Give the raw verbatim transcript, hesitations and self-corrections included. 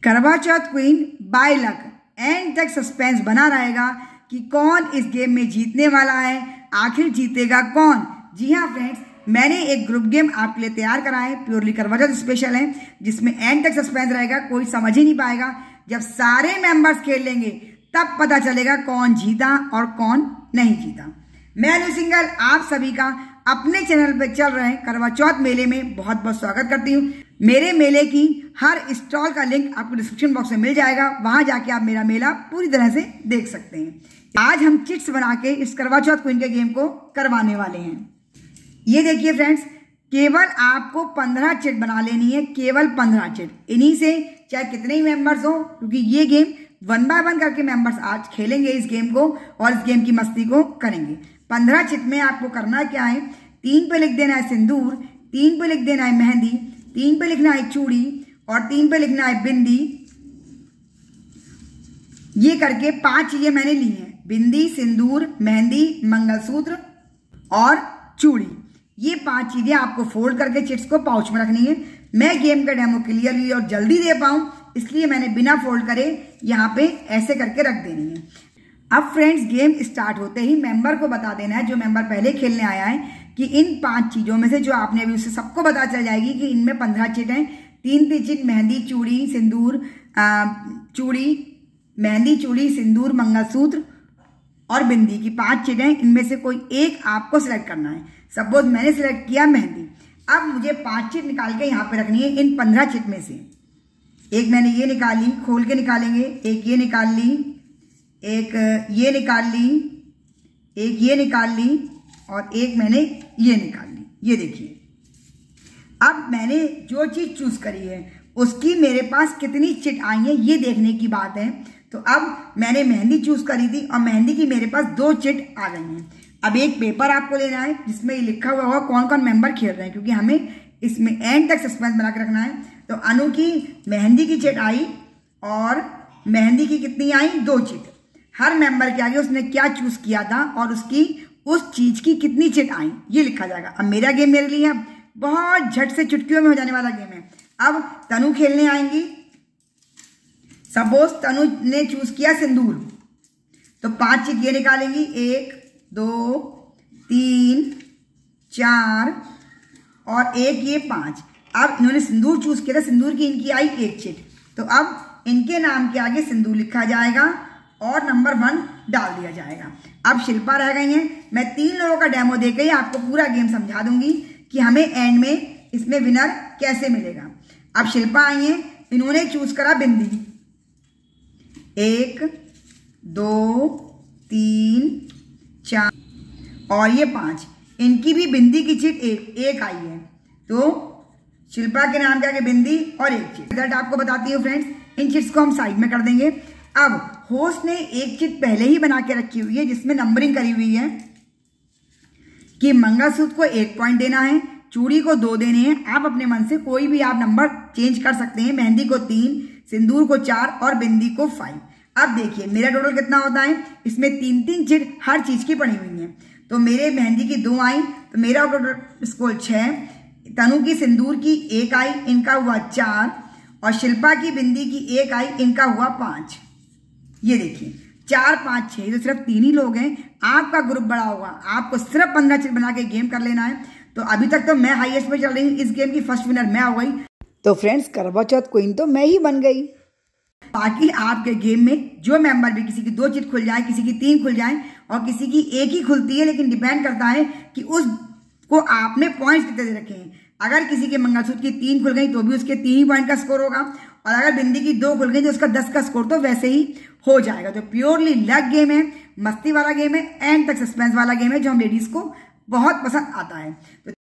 करवा Chauth queen by luck, end तक suspense बना रहेगा कि कौन इस गेम में जीतने वाला है, आखिर जीतेगा कौन। जी हाँ फ्रेंड्स, मैंने एक ग्रुप गेम आपके लिए तैयार करा है, प्योरली करवा चौथ स्पेशल है, जिसमें एंड तक सस्पेंस रहेगा, कोई समझ ही नहीं पाएगा। जब सारे मेंबर्स खेल लेंगे तब पता चलेगा कौन जीता और कौन नहीं जीता। मैं अनु सिंघल आप सभी का अपने चैनल पर चल रहे करवा चौथ मेले में बहुत बहुत स्वागत करती हूँ। मेरे मेले की हर स्टॉल का लिंक आपको डिस्क्रिप्शन बॉक्स में मिल जाएगा, वहां जाके आप मेरा मेला पूरी तरह से देख सकते हैं। आज हम चिट्स बना के इस करवा चौथ क्वीन के गेम को करवाने वाले हैं। ये देखिए फ्रेंड्स, केवल आपको पंद्रह चिट बना लेनी है, केवल पंद्रह चिट। इन्हीं से चाहे कितने ही मेंबर्स हो, क्योंकि ये गेम वन बाय वन करके मेंबर्स आज खेलेंगे इस गेम को और इस गेम की मस्ती को करेंगे। पंद्रह चिट में आपको करना क्या है, तीन पे लिख देना है सिंदूर, तीन पे लिख देना है मेहंदी, तीन पे लिखना है चूड़ी और तीन पे लिखना है बिंदी। ये करके पांच चीजें मैंने ली हैं, बिंदी, सिंदूर, मेहंदी, मंगलसूत्र और चूड़ी। ये पांच चीजें आपको फोल्ड करके चिट्स को पाउच में रखनी है। मैं गेम का डेमो क्लियरली और जल्दी दे पाऊं इसलिए मैंने बिना फोल्ड करे यहाँ पे ऐसे करके रख देनी है। अब फ्रेंड्स, गेम स्टार्ट होते ही मेंबर को बता देना है, जो मेंबर पहले खेलने आया है, कि इन पांच चीजों में से जो आपने अभी, उससे सबको पता चल जाएगी कि इनमें पंद्रह चिट हैं। तीन तीन चिट मेहंदी, चूड़ी, सिंदूर, चूड़ी, मेहंदी, चूड़ी, सिंदूर, मंगलसूत्र और बिंदी की पांच चिट हैं। इनमें से कोई एक आपको सिलेक्ट करना है। सपोज मैंने सिलेक्ट किया मेहंदी। अब मुझे पांच चिट निकाल के यहाँ पे रखनी है इन पंद्रह चिट में से। एक मैंने ये निकाली, खोल के निकालेंगे, एक ये निकाल ली, एक ये निकाल ली, एक ये निकाल ली और एक मैंने ये निकाल ली। ये देखिए, अब मैंने जो चीज चूज करी है उसकी मेरे पास कितनी चिट आई है ये देखने की बात है। तो अब मैंने मेहंदी चूज करी थी और मेहंदी की मेरे पास दो चिट आ गई हैं। अब एक पेपर आपको लेना है जिसमें लिखा हुआ होगा कौन कौन मेंबर खेल रहे हैं, क्योंकि हमें इसमें एंड तक सस्पेंस बना के रखना है। तो अनु की मेहंदी की चिट आई और मेहंदी की कितनी आई, दो चिट। हर मेंबर के आगे उसने क्या चूज किया था और उसकी उस चीज की कितनी चिट आई ये लिखा जाएगा। अब मेरा गेम मेरे लिए बहुत झट से चुटकियों में हो जाने वाला गेम है। अब तनु खेलने आएंगी। सपोज तनु ने चूज किया सिंदूर, तो पांच चिट ये निकालेंगी, एक, दो, तीन, चार और एक ये पांच। अब इन्होंने सिंदूर चूज किया था, सिंदूर की इनकी आई एक चिट। तो अब इनके नाम के आगे सिंदूर लिखा जाएगा और नंबर वन डाल दिया जाएगा। अब शिल्पा रह गई हैं। मैं तीन लोगों का डेमो देकर ही आपको पूरा गेम समझा दूंगी कि हमें एंड में इसमें विनर कैसे मिलेगा। अब शिल्पा आई हैं, इन्होंने चूज करा बिंदी। एक, दो, तीन, चार और ये पांच। इनकी भी बिंदी की चिट एक एक आई है। तो शिल्पा के नाम के आगे बिंदी और एक चिट। रिजल्ट आपको बताती हूँ फ्रेंड्स। इन चिट्स को हम साइड में कर देंगे। अब होस्ट ने एक चिट पहले ही बना के रखी हुई है जिसमें नंबरिंग करी हुई है कि मंगलसूत्र को एक पॉइंट देना है, चूड़ी को दो देने हैं। आप अपने मन से कोई भी आप नंबर चेंज कर सकते हैं। मेहंदी को तीन, सिंदूर को चार और बिंदी को फाइव। अब देखिए मेरा टोटल कितना होता है, इसमें तीन तीन चिट हर चीज की पड़ी हुई है। तो मेरे मेहंदी की दो आई तो मेरा टोटल स्कोर छह। तनु की सिंदूर की एक आई, इनका हुआ चार और शिल्पा की बिंदी की एक आई, इनका हुआ पांच। ये देखिए चार पांच छह, तो सिर्फ तीन ही लोग हैं। आपका ग्रुप बड़ा होगा, आपको सिर्फ पंद्रह चिट बना के गेम कर लेना है। तो अभी तक तो मैं हाईएस्ट पे चल रही हूँ, इस गेम की फर्स्ट विनर मैं हो गई। तो फ्रेंड्स, करवा चौथ क्वीन तो मैं ही बन गई। बाकी आपके गेम में जो मेंबर भी, किसी की दो चिट खुल जाए, किसी की तीन खुल जाए और किसी की एक ही खुलती है, लेकिन डिपेंड करता है कि उसको आपने पॉइंट्स कितने दे रखे हैं। अगर किसी के मंगलसूत्र की तीन खुल गई तो भी उसके तीन ही पॉइंट का स्कोर होगा, और अगर बिंदी की दो खुल गई तो उसका दस का स्कोर तो वैसे ही हो जाएगा। तो प्योरली लक गेम है, मस्ती वाला गेम है, एंड तक सस्पेंस वाला गेम है, जो हम लेडीज को बहुत पसंद आता है। तो